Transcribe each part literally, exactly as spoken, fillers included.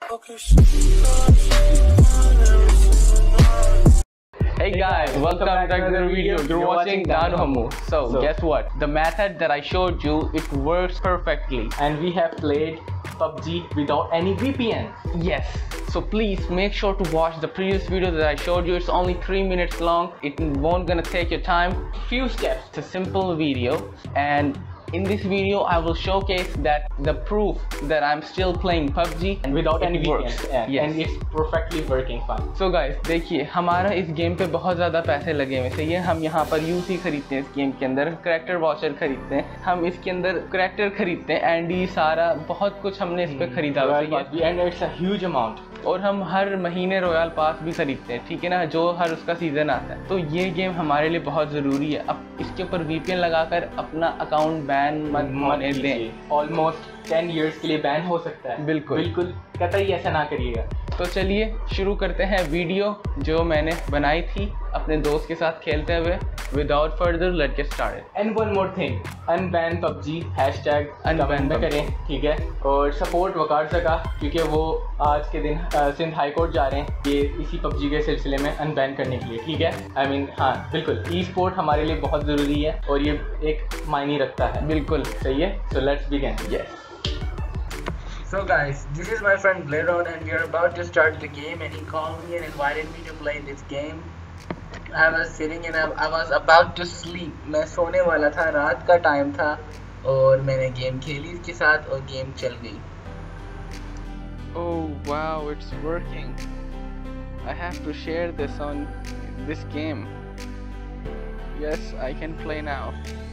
Hey guys, welcome back to another video. You're watching Danu Hamu. So, So guess what? The method that I showed you, it works perfectly. and we have played P U B G without any V P N. Yes. So please make sure to watch the previous video that I showed you. It's only three minutes long. It won't gonna take your time. Few steps. It's a simple video, and in this video I will showcase that the proof that I'm still playing P U B G and Without any it V P N. works. Yeah. Yes. And it's perfectly working fine. So guys, देखिए हमारा इस game पे बहुत ज़्यादा पैसे लगे हुए हैं। ये हम यहाँ पर यूसी खरीदते हैं, इस गेम के अंदर करैक्टर वॉचर खरीदते हैं, हम इसके अंदर करैक्टर खरीदते हैं, एंडी सारा बहुत कुछ हमने इस पे खरीदा हुआ है, and it's a huge amount. और हम हर महीने रॉयल पास भी खरीदते हैं, ठीक है ना, जो हर उसका सीज़न आता है। तो ये गेम हमारे लिए बहुत ज़रूरी है। अब इसके ऊपर वीपीएन लगाकर अपना अकाउंट बैन मत होने दें। ऑलमोस्ट टेन इयर्स के लिए बैन हो सकता है। बिल्कुल बिल्कुल कतई ऐसा ना करिएगा। तो चलिए शुरू करते हैं वीडियो जो मैंने बनाई थी अपने दोस्त के साथ खेलते हुए। Without further let's get started. And one more thing, unban P U B G hashtag Unban unban करें, ठीक है। और सपोर्ट वकार सका, क्योंकि वो आज के दिन uh, सिंध हाई कोर्ट जा रहे हैं ये इसी P U B G के सिलसिले में अनबैन करने के लिए, ठीक है। आई I मीन mean, हाँ बिल्कुल, ई स्पोर्ट हमारे लिए बहुत ज़रूरी है और ये एक मायने रखता है। बिल्कुल सही है। So let's begin. Yes. So guys, this is my friend Blairod and we are about to start the game and he called me and invited me to play this game. I was sitting and I, I was about to sleep. मैं सोने वाला था, रात का time था और मैंने game खेली इसके साथ और गेम चल गई। Oh wow, it's working. I have to share this on this game. Yes, I can play now.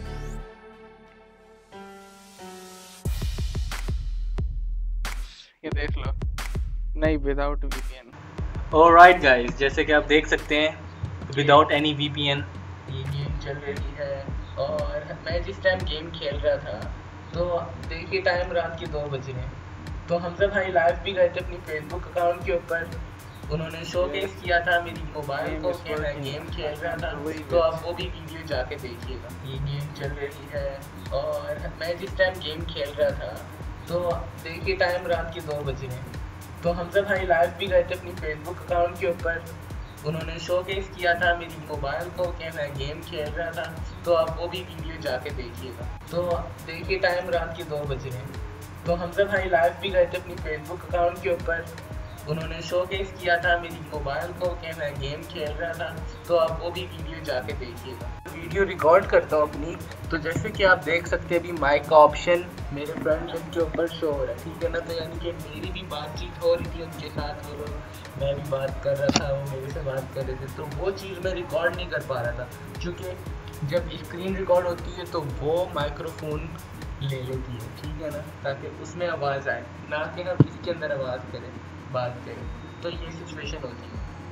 ये देख लो, नहीं विदाउट वीपीएन। ऑलराइट गाइस, जैसे कि आप देख सकते हैं विदाउट एनी वीपीएन ये गेम चल रही है और मैं जिस टाइम गेम खेल रहा था तो देखिए टाइम रात के दो बज रहे हैं। तो हमजा भाई लाइव भी गए थे अपनी फेसबुक अकाउंट के ऊपर, उन्होंने शोकेस किया था मेरी मोबाइल को कि मैं गेम खेल रहा था, तो आप वो भी वीडियो जाके देखिएगा। ये गेम चल रही है और मैं जिस टाइम गेम खेल रहा था तो देखिए टाइम रात के दो बज रहे हैं। तो हमजा भाई लाइव भी गए थे अपनी फेसबुक अकाउंट के ऊपर, उन्होंने शोकेस किया था मेरी मोबाइल को कि मैं गेम खेल रहा था, तो आप वो भी वीडियो जाके देखिएगा। तो देखिए टाइम रात के दो बज रहे हैं। तो हमजा भाई लाइव भी गए थे अपनी फेसबुक अकाउंट के ऊपर, उन्होंने शोकेस किया था मेरी मोबाइल को कि मैं गेम खेल रहा था, तो आप वो भी वीडियो जाके देखिएगा। वीडियो रिकॉर्ड करता हूँ अपनी, तो जैसे कि आप देख सकते हैं अभी माइक का ऑप्शन मेरे फ्रंट लिंक के ऊपर शो हो रहा है, ठीक है ना। तो यानी कि मेरी भी बातचीत हो रही थी उनके साथ और मैं भी बात कर रहा था, वो मेरे से बात कर रहे थे, तो वो चीज़ मैं रिकॉर्ड नहीं कर पा रहा था क्योंकि जब स्क्रीन रिकॉर्ड होती है तो वो माइक्रोफोन ले लेती है, ठीक है ना, ताकि उसमें आवाज़ आए, ना कि हम इसके अंदर आवाज़ करें बात करें, तो ये सिचुएशन होती है।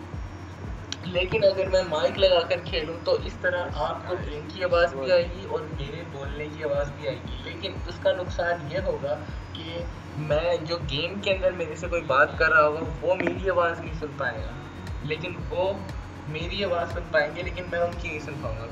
लेकिन अगर मैं माइक लगाकर खेलूं तो इस तरह आपको ड्रिंक की आवाज़ भी आएगी और मेरे बोलने की आवाज़ भी आएगी, लेकिन उसका नुकसान ये होगा कि मैं जो गेम के अंदर मेरे से कोई बात कर रहा होगा वो मेरी आवाज़ नहीं सुन पाएगा, लेकिन वो मेरी आवाज़ सुन पाएंगे लेकिन मैं उनकी नहीं सुन पाऊँगा।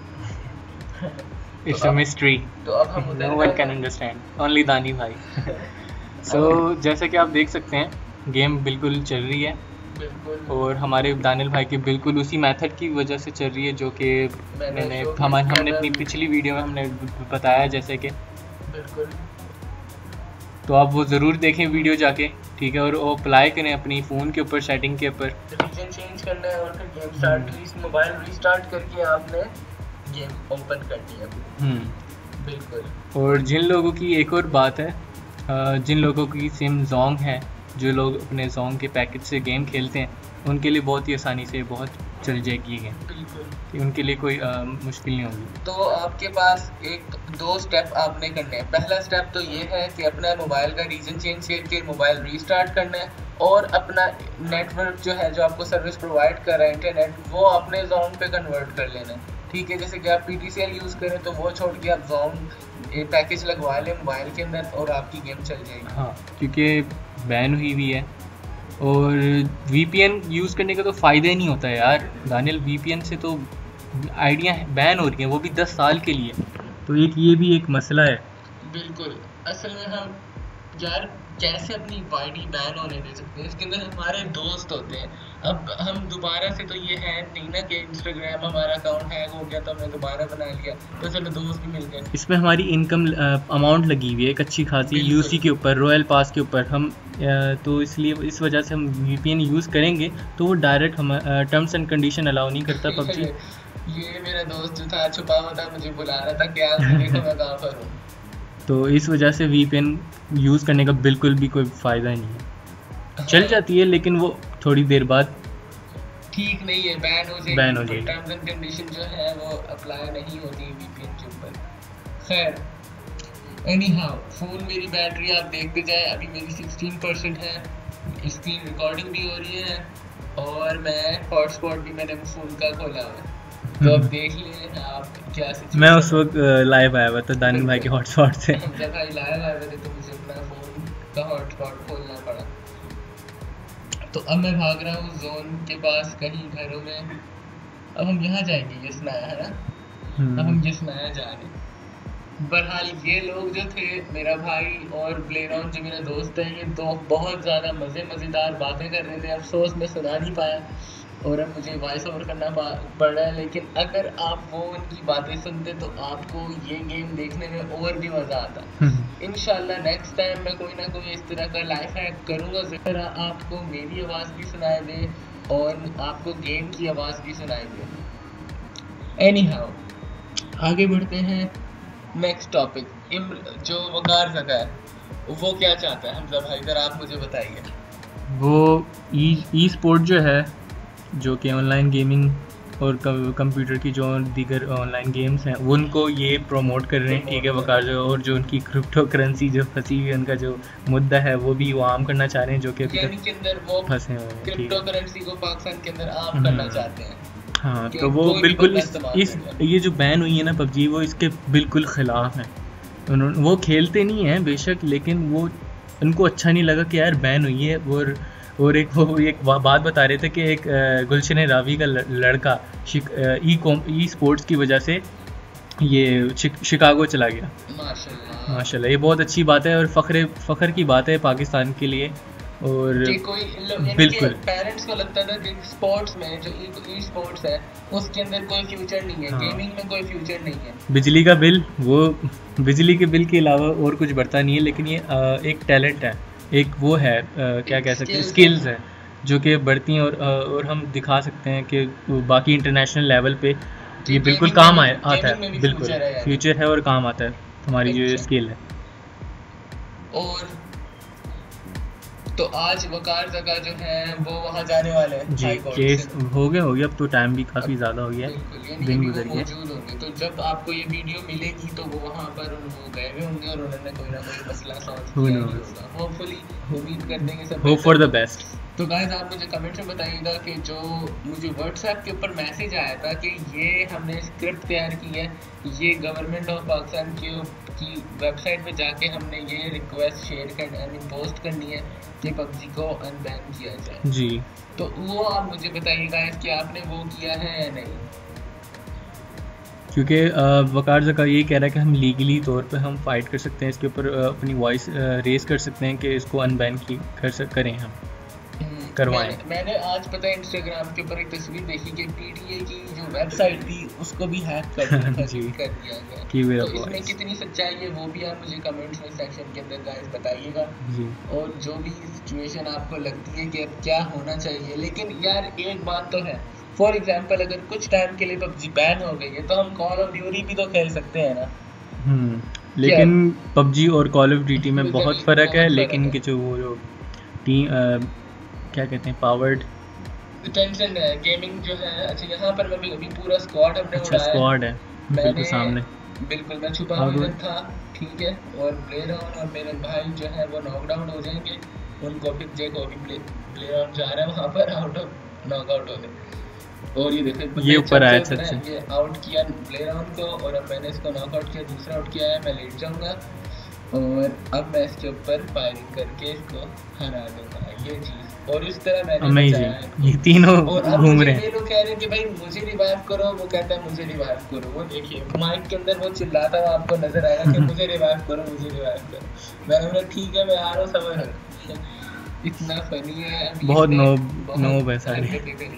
बिल्कुल इट्स अ मिस्ट्री, तो अब हम no one can understand, only Dani भाई। सो जैसे कि आप देख सकते हैं गेम बिल्कुल चल रही है बिल्कुल और हमारे दानिल भाई की बिल्कुल उसी मेथड की वजह से चल रही है जो कि मैंने मैंने showcase हम किया हमने था। अपनी पिछली वीडियो में हमने बताया जैसे कि, बिल्कुल तो आप वो ज़रूर देखें वीडियो जाके, ठीक है, और वो अप्लाई करें अपनी फ़ोन के ऊपर सेटिंग के ऊपर। रीजन चेंज करना है और फिर गेम स्टार्ट मोबाइल रीस्टार्ट करके आपने गेम ओपन कर दिया। हम्म बिल्कुल। और जिन लोगों की एक और बात है, अ, जिन लोगों की सिम जोंग है, जो लोग अपने जोंग के पैकेज से गेम खेलते हैं, उनके लिए बहुत ही आसानी से बहुत चल जाएगी ये गेम, बिल्कुल कि उनके लिए कोई आ, मुश्किल नहीं होगी। तो आपके पास एक दो स्टेप आपने करने हैं। पहला स्टेप तो ये है कि अपना मोबाइल का रीजन चेंज करके मोबाइल रीस्टार्ट करना है और अपना नेटवर्क जो है जो आपको सर्विस प्रोवाइड कर रहा है इंटरनेट, वो अपने जोन पे कन्वर्ट कर लेना है, ठीक है। जैसे कि आप P T C L use करें तो वो छोड़ के आप जोन पैकेज लगवा लें मोबाइल के अंदर और आपकी गेम चल जाएगी। हाँ, क्योंकि बैन हुई हुई है और वीपीएन यूज़ करने का तो फ़ायदा ही नहीं होता है यार दानियल। वीपीएन से तो आइडिया बैन हो रही हैं, वो भी दस साल के लिए, तो एक ये भी एक मसला है। बिल्कुल, असल में हम यार कैसे अपनी आईडी बैन होने दे सकते हैं। इसके अंदर हमारे दोस्त होते हैं। अब हम दोबारा से तो ये है नहीं ना कि इंस्टाग्राम हमारा अकाउंट हैक हो गया तो हमने दोबारा बना लिया तो चलो दोस्त भी मिल गए। इसमें हमारी इनकम अमाउंट लगी हुई है एक अच्छी खासी यूसी के ऊपर, रॉयल पास के ऊपर हम आ, तो इसलिए इस वजह से हम वीपीएन यूज़ करेंगे तो वो डायरेक्ट हम टर्म्स एंड कंडीशन अलाउ नहीं करता पबजी। ये मेरा दोस्त जो था छुपा हुआ था, मुझे बुला रहा था क्या देखो मैं कहाँ पर हूँ। तो इस वजह से वीपीएन यूज़ करने का बिल्कुल भी कोई फ़ायदा नहीं है। चल जाती है लेकिन वो थोड़ी देर बाद ठीक नहीं है, बैन हो जाएगी। बैन हो जाएगी। टर्म्स एंड कंडीशन जो है वो अप्लाई नहीं होती वीपीएन के ऊपर। खैर एनी हाउ, फ़ोन मेरी बैटरी आप देखते जाए अभी मेरी सिक्सटीन परसेंट है, स्क्रीन रिकॉर्डिंग भी हो रही है और मैं हॉटस्पॉट भी मैंने फ़ोन का खोला हुआ है। तो अब देख लें आप क्या सिचुएशन। मैं उस वक्त लाइव आया हुआ था दानिश भाई के हॉटस्पॉट से। जब भाई लाइव आए हुए थे तो मुझे अपना फ़ोन का हॉटस्पॉट खोलना पड़ा। तो अब मैं भाग रहा हूँ जोन के पास कहीं घरों में। अब हम यहाँ जाएंगे, ये सुनाया है ना, अब हम ये सुनाया जा रहे हैं। बहरहाल ये लोग जो थे मेरा भाई और ब्लेरॉन जो मेरा दोस्त है, ये दो बहुत ज़्यादा मज़े मज़ेदार बातें कर रहे थे। अफसोस मैं सुना नहीं पाया और अब मुझे वॉइस ओवर करना पड़ रहा है, लेकिन अगर आप वो उनकी बातें सुनते तो आपको ये गेम देखने में और भी मज़ा आता। इंशाल्लाह नेक्स्ट टाइम मैं कोई ना कोई इस तरह का लाइफ हैक करूँगा ज़रा आपको मेरी आवाज़ भी सुनाई दे और आपको गेम की आवाज़ भी सुनाई दे। एनी हाउ आगे बढ़ते हैं। नेक्स्ट टॉपिक, जो वकार ज़का है वो क्या चाहता है हमजा भाई, ज़रा आप मुझे बताइए। वो ई ई स्पोर्ट जो है, जो कि ऑनलाइन गेमिंग और कंप्यूटर की जो दीगर ऑनलाइन गेम्स हैं वो उनको ये प्रमोट कर रहे हैं, ठीक है वकार जो, और जो उनकी क्रिप्टो करेंसी जो फंसी हुई है उनका जो मुद्दा है वो भी वो आम करना चाह रहे हैं, जो कि अभी के अंदर वो फंसे हुए हैं। क्रिप्टो करेंसी को पाकिस्तान के अंदर आम करना चाहते हैं। हाँ, तो वो बिल्कुल इस, इस ये जो बैन हुई है ना पबजी, वो इसके बिल्कुल ख़िलाफ़ है। उन्होंने वो खेलते नहीं हैं बेशक, लेकिन वो उनको अच्छा नहीं लगा कि यार बैन हुई है। और और एक वो एक बात बता रहे थे कि एक गुलशन रावी का लड़का ई कॉम ई स्पोर्ट्स की वजह से ये शिकागो चला गया। माशाल्लाह माशाल्लाह, ये बहुत अच्छी बात है और फ़ख्र फ़ख्र की बात है पाकिस्तान के लिए। और कोई बिल्कुल पेरेंट्स को लगता था कि स्पोर्ट्स में जो ई स्पोर्ट्स है उसके अंदर कोई फ्यूचर नहीं है। हाँ। गेमिंग में कोई फ्यूचर नहीं है। बिजली का बिल, वो बिजली के बिल के अलावा और कुछ बढ़ता नहीं है, लेकिन ये एक टैलेंट है, एक वो है क्या कह सकते हैं स्किल्स है जो कि बढ़ती हैं और और हम दिखा सकते हैं कि बाकी इंटरनेशनल लेवल पे ये बिल्कुल काम आए आता है। बिल्कुल फ्यूचर है और काम आता है हमारी जो स्किल है। और तो आज वकार ज़का जो है वो वहाँ जाने वाले हैं जी, केस हो गया हो गया अब तो टाइम भी काफ़ी ज़्यादा हो गया है, दिन गुजर गया। मौजूद होंगे तो जब आपको ये वीडियो मिलेगी तो वो वहाँ पर वो गए हुए होंगे और उन्होंने कोई ना कोई मसला सॉल्व किया होगा। होपफुली उम्मीद करते हैं सब होप फॉर द बेस्ट। तो गाइस आप मुझे कमेंट में बताइएगा कि जो मुझे व्हाट्सएप के ऊपर मैसेज आया था कि ये हमने स्क्रिप्ट तैयार की है, ये गवर्नमेंट ऑफ पाकिस्तान की की वेबसाइट पे जाके हमने ये रिक्वेस्ट शेयर करनी है, पोस्ट करनी है कि पबजी को अनबैन किया जाए जी। तो वो आप मुझे बताइएगा कि आपने वो किया है या नहीं, क्योंकि वकार ज़का ये कह रहा है कि हम लीगली तौर पे हम फाइट कर सकते हैं इसके ऊपर, अपनी वॉइस रेस कर सकते हैं कि इसको अनबैन की कर सक करें हम करवाएं। मैंने, मैंने आज पता है इंस्टाग्राम के ऊपर एक तस्वीर देखी कि पीटीए की जो वेबसाइट थी उसको भी हैक कर दिया गया। तो इसमें कितनी सच्चाई है वो भी आप मुझे कमेंट्स में सेक्शन के अंदर गाइस बताइएगा। और जो भी सिचुएशन आपको लगती है कि अब क्या होना चाहिए, लेकिन यार एक बात तो है, फॉर एग्जांपल अगर कुछ टाइम के लिए पबजी बैन हो गई है तो हम कॉल ऑफ ड्यूटी भी तो खेल सकते हैं ना। हम्म लेकिन पबजी और कॉल ऑफ ड्यूटी में बहुत फ़र्क है, लेकिन कि जो वो जो टीम क्या कहते हैं पावर्ड टेंशन है गेमिंग जो है। अच्छा यहाँ पर मैं भी अभी पूरा स्क्वाड अपने अच्छा स्क्वाड है बिल्कुल सामने, बिल्कुल मैं छुपा हुआ था, ठीक है। और प्लेयर ऑन और मेरे भाई जो है वो नॉक डाउन हो जाएंगे, उनको भी जे को भी प्लेयर ऑन जा रहा है वहाँ पर आउट ऑफ नॉक आउट होने। और ये देखो ये ऊपर आया अच्छा ये आउट किया प्लेयर ऑन को और अब मैंने इसको नॉक आउट किया, दूसरा आउट किया है, मैं लेट जाऊँगा और अब मैं इसके ऊपर फायरिंग करके इसको हरा दूंगा, ये चीज़। और इस तरह मैंने अमेजिंग, ये तीनों घूम रहे हैं। ये लोग कह रहे हैं कि भाई मुझे रिवाइव करो, वो कहता है मुझे रिवाइव करो। वो देखिए माइक के अंदर वो चिल्लाता हुआ आपको नजर आएगा कि मुझे रिवाइव करो, मुझे रिवाइव करो। मैंने बोला ठीक है मैं आ रहा हूँ, सबर। इतना फनी है, बहुत नोब नोब है सारे।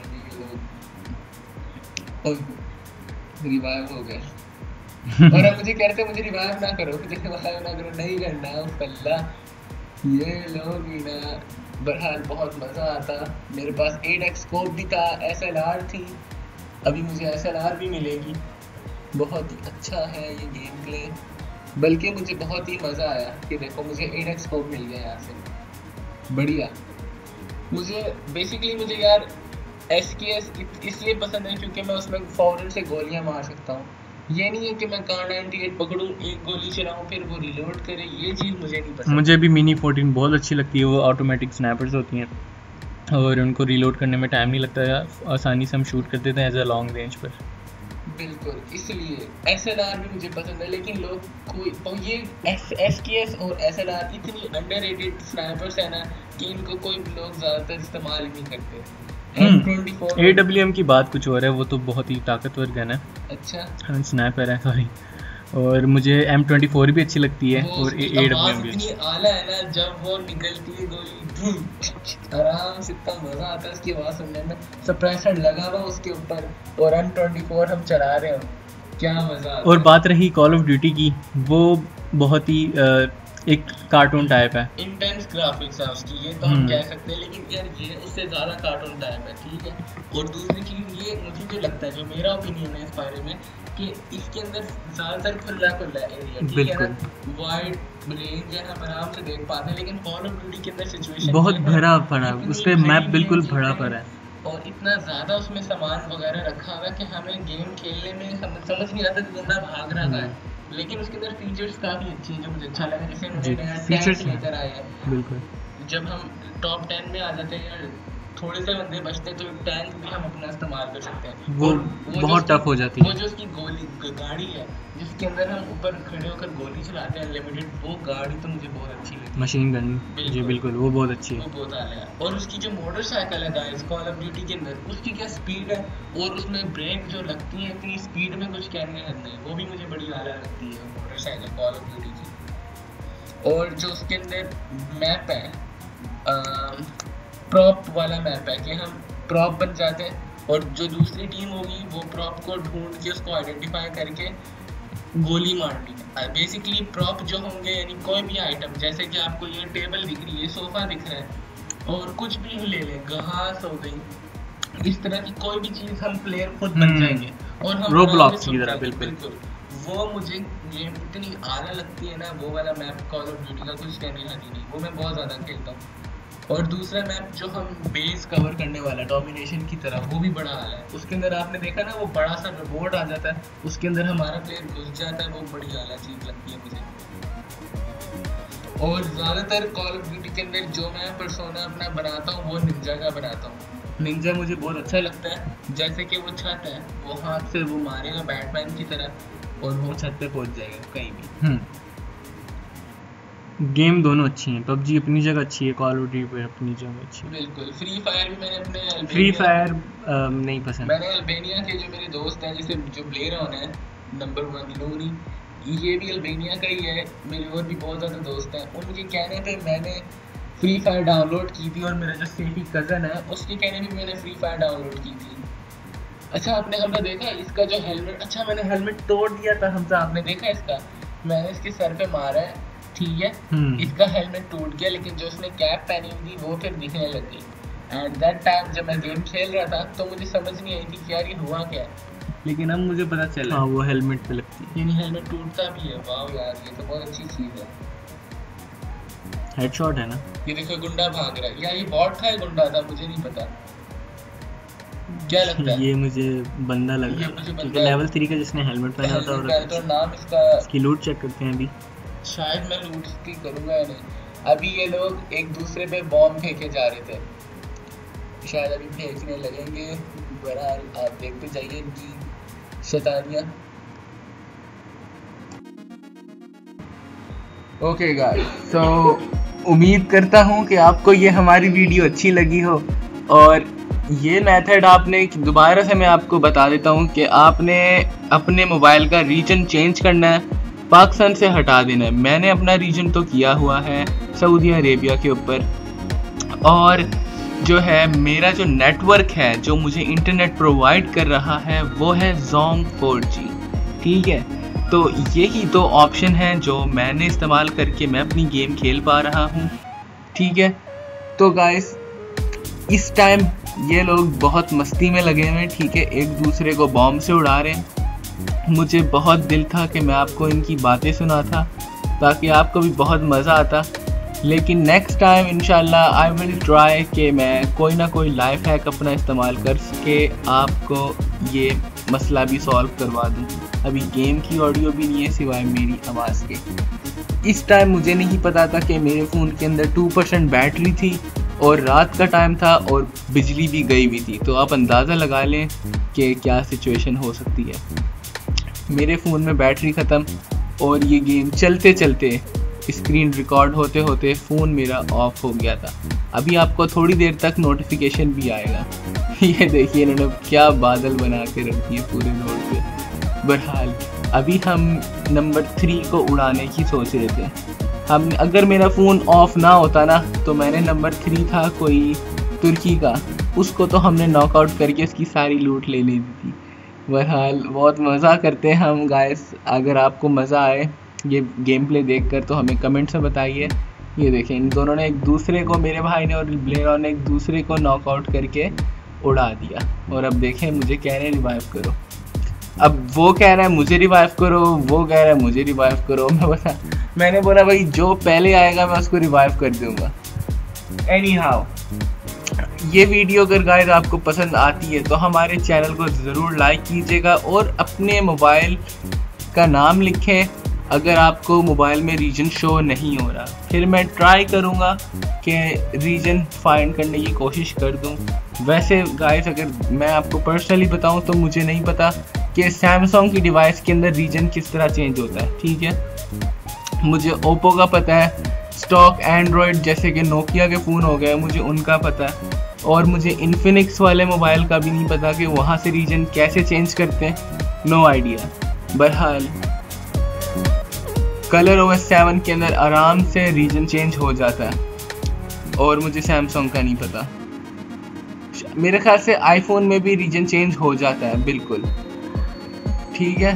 रिवाइव हो गए और अब मुझे कह रहे थे मुझे रिवाइव ना करो, मुझे रिवाइव ना करो, नहीं करना अल्लाह। ये लोग भी ना, बहरहाल बहुत मज़ा आता। मेरे पास एट एक्स स्कोप भी था, एस एल आर थी, अभी मुझे एस एल आर भी मिलेगी। बहुत ही अच्छा है ये गेम प्ले, बल्कि मुझे बहुत ही मज़ा आया कि देखो मुझे एट एक्स स्कोप मिल गया यहाँ से, बढ़िया। मुझे बेसिकली मुझे यार एस के एस इसलिए पसंद है क्योंकि मैं उसमें फ़ौरन से गोलियाँ मार सकता हूँ। ये नहीं है कि मैं कार नाइंटी एट पकड़ूं, एक गोली चलाऊं फिर वो रिलोड करे, ये चीज़ मुझे नहीं पसंद। मुझे भी मिनी फोर्टीन बहुत अच्छी लगती है, वो ऑटोमेटिक स्नैपर्स होती हैं और उनको रिलोड करने में टाइम नहीं लगता है, आसानी से हम शूट कर देते हैं एज अ लॉन्ग रेंज पर। बिल्कुल, इसलिए एस एल आर भी मुझे पसंद है। लेकिन लोग कोई ये एस के एस और एस एल आर इतनी अंडररेटेड स्नाइपर्स है ना कि इनको कोई लोग ज़्यादातर इस्तेमाल नहीं करते। ए डब्ल्यू एम की बात कुछ और है, वो तो बहुत ही ताकतवर गन है। अच्छा, स्नाइपर है सॉरी। और मुझे एम ट्वेंटी फोर भी अच्छी लगती है और ए डब्ल्यू एम भी। इतनी आला है ना, जब वो निकलती है गोली आराम से, इतना मज़ा आता है उसकी आवाज़ सुनने में। सप्रेसर लगा हुआ उसके ऊपर और एम ट्वेंटी फोर हम चला रहे हो, क्या मज़ा आता है। और बात रही कॉल ऑफ ड्यूटी की, वो बहुत ही एक कार्टून टाइप है, इंटेंस ग्राफिक्स है उसकी, ये तो हम कह सकते हैं। लेकिन यार ये उससे ज़्यादा कार्टून टाइप है, ठीक है। और दूसरी चीज़ ये मुझे जो लगता है, जो मेरा ओपिनियन है इस बारे में, कि इसके अंदर ज़्यादातर खुला खुला एरिया, ठीक है ना, वाइड रेंज है, हम आराम से देख पाते हैं। लेकिन कॉल ऑफ ड्यूटी के अंदर सिचुएशन बहुत भरा पड़ा, उस पर मैप बिल्कुल भरा पड़ा है और इतना ज़्यादा उसमें सामान वगैरह रखा हुआ है कि हमें गेम खेलने में समझ समझ नहीं आता कि बंदा भाग रहा है। लेकिन उसके अंदर फीचर्स काफ़ी अच्छे हैं जो मुझे अच्छा लगा, जैसे उन्होंने फीचर्स लेकर आए हैं। बिल्कुल, जब हम टॉप टेन में आ जाते हैं या थोड़े से बंदे बचते हैं तो टैंक भी हम अपना इस्तेमाल कर सकते हैं। वो, वो बहुत टफ हो जाती है। वो जो उसकी गोली गाड़ी है जिसके अंदर हम ऊपर खड़े होकर गोली चलाते हैं अनलिमिटेड, वो गाड़ी तो मुझे बहुत अच्छी लगी। मशीन गन, जी बिल्कुल, वो बहुत अच्छी है, वो बहुत आला है। और उसकी जो मोटरसाइकिल है गाइस कॉल ऑफ ड्यूटी के अंदर, उसकी क्या स्पीड है और उसमें ब्रेक जो लगती है इतनी स्पीड में कुछ कहने हद नहीं, वो भी मुझे बड़ी आला लगती है मोटरसाइकिल कॉल ऑफ ड्यूटी की। और जो उसके अंदर मैप है, प्रॉप वाला मैप है कि हम प्रॉप बन जाते हैं और जो दूसरी टीम होगी वो प्रॉप को ढूंढ के उसको आइडेंटिफाई करके गोली मारनी है। बेसिकली प्रॉप जो होंगे यानी कोई भी आइटम, जैसे कि आपको ये टेबल दिख रही है, सोफा दिख रहा है और कुछ भी ले लें, घास हो गई, इस तरह की कोई भी चीज़ हम प्लेयर खुद बन जाएंगे और हम रोब्लॉक्स की तरह। बिल्कुल, वो मुझे गेम इतनी आला लगती है ना, वो वाला मैप कॉल ऑफ ड्यूटी का कुछ कहने का नहीं, वो मैं बहुत ज़्यादा खेलता हूँ। और दूसरा मैप जो हम बेस कवर करने वाला डोमिनेशन की तरह, वो भी बड़ा आला है। उसके अंदर आपने देखा ना वो बड़ा सा रोबोट आ जाता है, उसके अंदर हमारा प्लेयर घुस जाता है, वो बड़ी आला चीज़ लगती है मुझे। और ज़्यादातर कॉल ऑफ ड्यूटी के अंदर जो मैं पर्सोना अपना बनाता हूँ वो निंजा का बनाता हूँ। निंजा मुझे बहुत अच्छा लगता है, जैसे कि वो छत है, वो हाथ से वो मारेगा बैटमैन की तरह और वो छत पे पहुँच जाएगा कहीं भी। गेम दोनों अच्छी हैं, पबजी अपनी जगह अच्छी है, कॉल ऑफ ड्यूटी अपनी जगह अच्छी है। बिल्कुल, फ्री फायर भी मैंने अपने फ्री फायर नहीं पसंद। मैंने अल्बेनिया के जो मेरे दोस्त हैं, जैसे जो प्लेयर ऑन है नंबर वन लूनी, ये भी अल्बेनिया का ही है। मेरे और भी बहुत ज़्यादा दोस्त हैं, उनके कहने पे मैंने फ्री फायर डाउनलोड की थी और मेरा जो सेठी कज़न है उसके कहने पे मैंने फ्री फायर डाउनलोड की थी। अच्छा आपने हमने देखा इसका जो हेलमेट, अच्छा मैंने हेलमेट तोड़ दिया था हमसे, आपने देखा इसका, मैंने इसके सर पे मारा है, ठीक है, इसका हेलमेट टूट गया, लेकिन जो उसने कैप पहनी हुई थी वो फिर दिखने लग गई। एट दैट टाइम जब मैं गेम खेल रहा था तो मुझे समझ नहीं आई थी कि यार ये हुआ क्या है, लेकिन अब मुझे पता चला। हाँ, वो हेलमेट पे लगती है, यानी हेलमेट टूटता भी है। वाह यार, ये तो बहुत अच्छी चीज़ है। हेडशॉट है ना, ये देखो गुंडा भाग रहा है, या ये बॉट था या गुंडा था मुझे नहीं पता, क्या लगता है? ये मुझे बंदा लग रहा है क्योंकि लेवल थ्री का जिसने हेलमेट पहना था। और तो नाम इसका, इसकी लूट चेक करते हैं अभी। शायद मैं लूट की करूँगा या नहीं। अभी ये लोग एक दूसरे पे बॉम्ब फेंके जा रहे थे, शायद अभी फेंकने लगेंगे। बहरहाल आप देखते जाइए इनकी शैतानियाँ। ओके गाइस, सो उम्मीद करता हूँ कि आपको ये हमारी वीडियो अच्छी लगी हो। और ये मेथड आपने दोबारा से मैं आपको बता देता हूँ कि आपने अपने मोबाइल का रीजन चेंज करना है, पाकिस्तान से हटा देना है। मैंने अपना रीजन तो किया हुआ है सऊदी अरेबिया के ऊपर, और जो है मेरा जो नेटवर्क है जो मुझे इंटरनेट प्रोवाइड कर रहा है वो है ज़ोंग फोर जी। ठीक है, तो यही दो ऑप्शन हैं जो मैंने इस्तेमाल करके मैं अपनी गेम खेल पा रहा हूँ। ठीक है, तो गाइस इस टाइम ये लोग बहुत मस्ती में लगे हुए हैं। ठीक है, एक दूसरे को बॉम्ब से उड़ा रहे हैं। मुझे बहुत दिल था कि मैं आपको इनकी बातें सुनाता ताकि आपको भी बहुत मज़ा आता, लेकिन नेक्स्ट टाइम इंशाल्लाह आई विल ट्राई कि मैं कोई ना कोई लाइफ हैक अपना इस्तेमाल कर सके आपको ये मसला भी सॉल्व करवा दूँ। अभी गेम की ऑडियो भी नहीं है सिवाय मेरी आवाज़ के। इस टाइम मुझे नहीं पता था कि मेरे फ़ोन के अंदर टू परसेंट बैटरी थी और रात का टाइम था और बिजली भी गई हुई थी, तो आप अंदाज़ा लगा लें कि क्या सिचुएशन हो सकती है। मेरे फ़ोन में बैटरी ख़त्म और ये गेम चलते चलते स्क्रीन रिकॉर्ड होते होते फ़ोन मेरा ऑफ हो गया था। अभी आपको थोड़ी देर तक नोटिफिकेशन भी आएगा। ये देखिए इन्होंने क्या बादल बना के रख दिए पूरे रोड पे। बहरहाल अभी हम नंबर थ्री को उड़ाने की सोच रहे थे। हम अगर मेरा फ़ोन ऑफ ना होता ना तो मैंने नंबर थ्री था कोई तुर्की का, उसको तो हमने नॉकआउट करके उसकी सारी लूट ले ली थी। बहरहाल बहुत मज़ा करते हैं हम गाइस। अगर आपको मज़ा आए ये गेम प्ले देख कर तो हमें कमेंट्स में बताइए। ये देखें इन दोनों ने एक दूसरे को, मेरे भाई ने और ब्लेरॉन ने एक दूसरे को नॉकआउट करके उड़ा दिया। और अब देखें मुझे कह रहे हैं रिवाइव करो। अब वो कह रहा है मुझे रिवाइव करो, वो कह रहा है मुझे रिवाइव करो। मैं बता मैंने बोला भाई जो पहले आएगा मैं उसको रिवाइव कर दूंगा। एनी हाउ ये वीडियो अगर गाइस आपको पसंद आती है तो हमारे चैनल को ज़रूर लाइक कीजिएगा और अपने मोबाइल का नाम लिखें अगर आपको मोबाइल में रीजन शो नहीं हो रहा। फिर मैं ट्राई करूँगा कि रीजन फाइंड करने की कोशिश कर दूँ। वैसे गाइस अगर मैं आपको पर्सनली बताऊँ तो मुझे नहीं पता कि सैमसंग की डिवाइस के अंदर रीजन किस तरह चेंज होता है। ठीक है, मुझे ओप्पो का पता है, स्टॉक एंड्रॉयड जैसे कि नोकिया के फ़ोन हो गए मुझे उनका पता है, और मुझे इन्फिनिक्स वाले मोबाइल का भी नहीं पता कि वहाँ से रीजन कैसे चेंज करते हैं। No idea. बहरहाल कलर ओ एस सेवन के अंदर आराम से रीजन चेंज हो जाता है और मुझे सैमसंग का नहीं पता। मेरे ख्याल से आईफोन में भी रीजन चेंज हो जाता है बिल्कुल। ठीक है,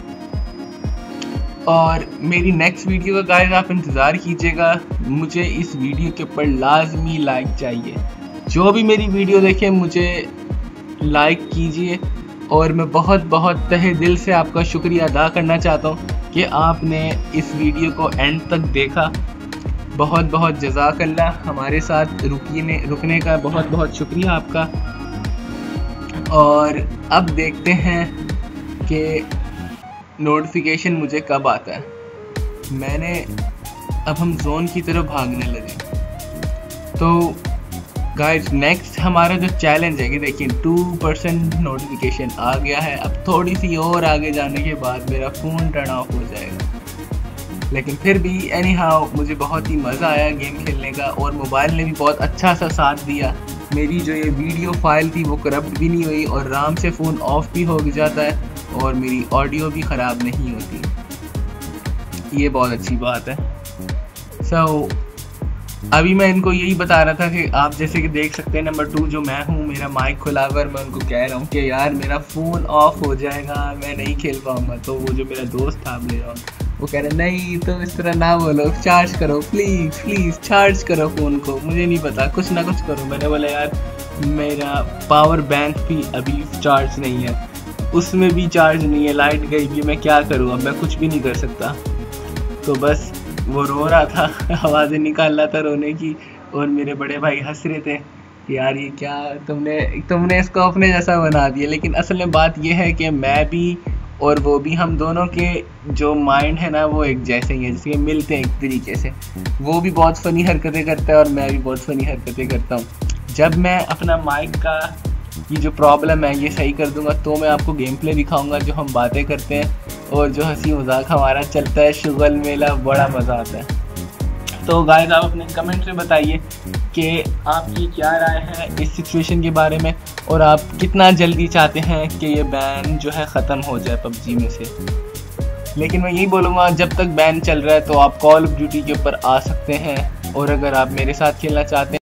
और मेरी नेक्स्ट वीडियो का गाइस आप इंतज़ार कीजिएगा। मुझे इस वीडियो के ऊपर लाजमी लाइक चाहिए। जो भी मेरी वीडियो देखे मुझे लाइक कीजिए, और मैं बहुत बहुत तहे दिल से आपका शुक्रिया अदा करना चाहता हूँ कि आपने इस वीडियो को एंड तक देखा। बहुत बहुत जज़ाकल्लाह हमारे साथ रुकने रुकने का बहुत बहुत शुक्रिया आपका। और अब देखते हैं कि नोटिफिकेशन मुझे कब आता है। मैंने अब हम जोन की तरफ भागने लगे। तो गाइस नेक्स्ट हमारा जो चैलेंज है कि देखिए टू परसेंट नोटिफिकेशन आ गया है। अब थोड़ी सी और आगे जाने के बाद मेरा फ़ोन टर्न ऑफ हो जाएगा, लेकिन फिर भी एनी हाउ मुझे बहुत ही मज़ा आया गेम खेलने का, और मोबाइल ने भी बहुत अच्छा सा साथ दिया। मेरी जो ये वीडियो फाइल थी वो करप्ट भी नहीं हुई और आराम से फ़ोन ऑफ भी हो जाता है और मेरी ऑडियो भी ख़राब नहीं होती। ये बहुत अच्छी बात है। सो so, अभी मैं इनको यही बता रहा था कि आप जैसे कि देख सकते हैं नंबर टू जो मैं हूँ, मेरा माइक खुला हुआ है। मैं उनको कह रहा हूँ कि यार मेरा फ़ोन ऑफ हो जाएगा, मैं नहीं खेल पाऊँगा। तो वो जो मेरा दोस्त था ब्लेरॉन वो कह रहा नहीं तो इस तरह ना बोलो, चार्ज करो प्लीज़ प्लीज़ चार्ज करो फ़ोन को, मुझे नहीं पता कुछ ना कुछ करो। मैंने बोला यार मेरा पावर बैंक भी अभी चार्ज नहीं है, उसमें भी चार्ज नहीं है, लाइट गई भी, मैं क्या करूँ, अब मैं कुछ भी नहीं कर सकता। तो बस वो रो रहा था, आवाज़ें निकाल रहा था रोने की, और मेरे बड़े भाई हंस रहे थे यार ये क्या तुमने तुमने इसको अपने जैसा बना दिया। लेकिन असल में बात ये है कि मैं भी और वो भी, हम दोनों के जो माइंड है ना वो एक जैसे ही है, जैसे मिलते हैं एक तरीके से। वो भी बहुत फ़नी हरकतें करता है और मैं भी बहुत फ़नी हरकतें करता हूँ। जब मैं अपना माइक का ये जो प्रॉब्लम है ये सही कर दूंगा, तो मैं आपको गेम प्ले दिखाऊंगा जो हम बातें करते हैं और जो हंसी मजाक हमारा चलता है, शुगल मेला, बड़ा मज़ा आता है। तो गाइस आप अपने कमेंट में बताइए कि आपकी क्या राय है इस सिचुएशन के बारे में और आप कितना जल्दी चाहते हैं कि ये बैन जो है ख़त्म हो जाए पबजी में से। लेकिन मैं यही बोलूँगा जब तक बैन चल रहा है तो आप कॉल ऑफ ड्यूटी के ऊपर आ सकते हैं, और अगर आप मेरे साथ खेलना चाहते हैं